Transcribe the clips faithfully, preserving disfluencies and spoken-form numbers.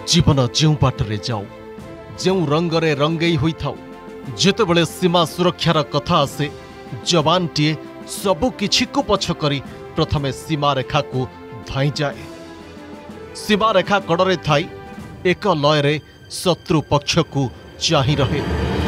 जीवन जो बाटरे जाऊ जो रंगरे रंगई होई थाउ जेतेबेले सीमा सुरक्षार कथा आसे जवान टीए सबु किछि को पछ करी प्रथमे सीमा रेखा को धाई जाए। सीमा रेखा कड़े थाई एक लयरे शत्रु पक्ष को चाही रहे।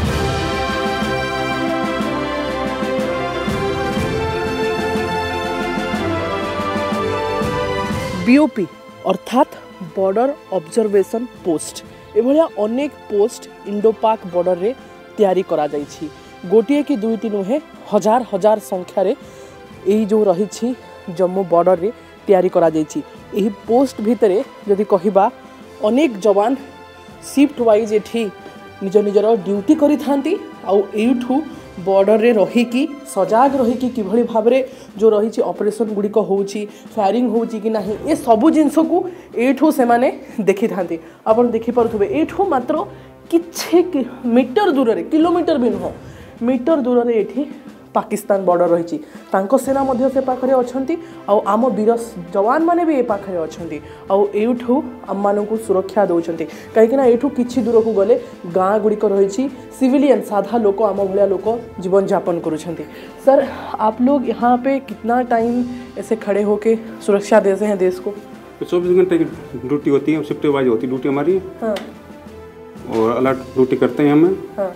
बीओपी अर्थात बॉर्डर ऑब्जर्वेशन पोस्ट एभलिया अनेक पोस्ट इंडो पाक बॉर्डर रे तैयारी करा जाइछि। गोटिए कि दुईटी नुहे हजार हजार संख्यार यही जो रही जम्मू बॉर्डर रे तैयारी करा जाइछि। यही पोस्ट भितरे जदि कहिबा अनेक जवान शिफ्ट वाइज एठी निज निजर ड्यूटी करि थांती आउ एठू बॉर्डर रे रहीकि सजाग रहीकि किभଳି भाबरे जो रही ऑपरेशन गुड़िक होउची फायरिंग होउची कि नहीं ए सबु जिनस को एठू से माने देखि थांती। आपण देखि परथुबे एठू मात्र किछि मीटर दूर रे किलोमीटर भी नुह मीटर दूर रे एठी पाकिस्तान बॉर्डर रही तांको सेना मध्य से पाखरे अछंती आउ आम वीर जवान माने भी ए पाखरे अछंती आउ एठू आम मानकु सुरक्षा दउछंती काहे कि ना एठू किछि दूर को गले गाँ गुड़िक रही सिविलियन साधा लोक आम भलिया लोक जीवन यापन करुछंती। सर आप लोग यहाँ पे कितना टाइम ऐसे खड़े होके सुरक्षा देते हैं देश को? चौबीस घंटे की ड्यूटी होती है, शिफ्ट वाइज होती है ड्यूटी हमारी। हाँ। और अलर्ट ड्यूटी करते हैं हमें। हाँ।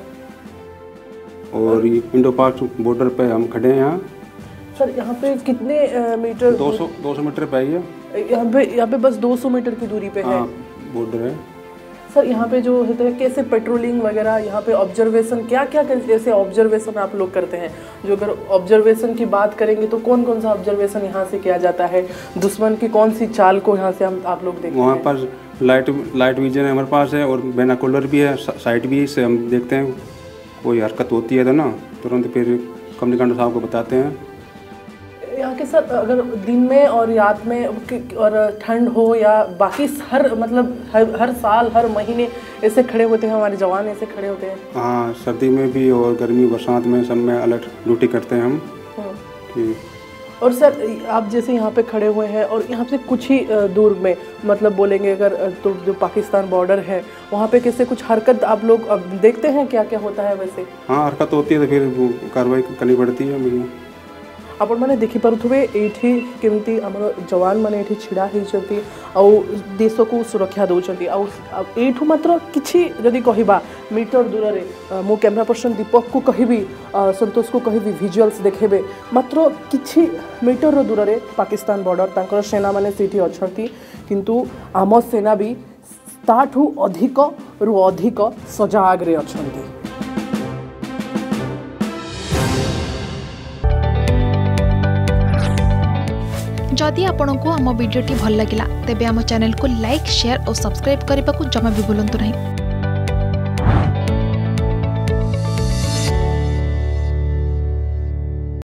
और ये इंडो पाक बॉर्डर पे हम खड़े हैं यहाँ। सर यहाँ पे कितने आ, मीटर? दो सौ दो सौ मीटर पे है। यहाँ पे यहाँ पे बस दो सौ मीटर की दूरी पे है बॉर्डर है। सर यहाँ पे जो होता है कैसे पेट्रोलिंग वगैरह यहाँ पे ऑब्जर्वेशन क्या क्या जैसे ऑब्जर्वेशन आप लोग करते हैं? जो अगर ऑब्जर्वेशन की बात करेंगे तो कौन कौन सा ऑब्जर्वेशन यहाँ से किया जाता है? दुश्मन की कौन सी चाल को यहाँ से हम आप लोग देखते हैं? वहाँ पर लाइट लाइट विजन हमारे पास है और बाइनोकुलर भी है, साइट भी है, इससे हम देखते हैं कोई हरकत होती है तो ना तुरंत फिर कम्युनिकेटर साहब को बताते हैं। यहाँ के सर अगर दिन में और रात में और ठंड हो या बाकी हर मतलब हर हर साल हर महीने ऐसे खड़े होते हैं हमारे जवान ऐसे खड़े होते हैं? हाँ, सर्दी में भी और गर्मी बरसात में सब में अलर्ट ड्यूटी करते हैं हम। ठीक। और सर आप जैसे यहाँ पे खड़े हुए हैं और यहाँ से कुछ ही दूर में मतलब बोलेंगे अगर तो जो पाकिस्तान बॉर्डर है वहाँ पे कैसे कुछ हरकत आप लोग देखते हैं क्या क्या होता है वैसे? हाँ, हरकत होती है तो फिर कार्रवाई करनी पड़ती है। मुझे आपण मैंने देखी पारुथुबे एठी केमती हमर जवान माने एठी छिड़ा हिचती आ देश को सुरक्षा दउचंती आ एठू मात्र किछि जदि कहिबा मीटर दूर रे मो कैमरा पर्सन दीपक को कहिबी संतोष को कहिबी विजुअल्स देखेबे मात्र किछि मीटर दूर रे पाकिस्तान बॉर्डर तांकर सेना माने सेठी अछंती किंतु आम सेना भी ताठू अधिक रु अधिक सजाग रे अछंती। जदि आपंक आम भिडी भल लगा तेब आम चैनल को लाइक शेयर और सब्सक्राइब करने को जमा भी भूलु नहीं।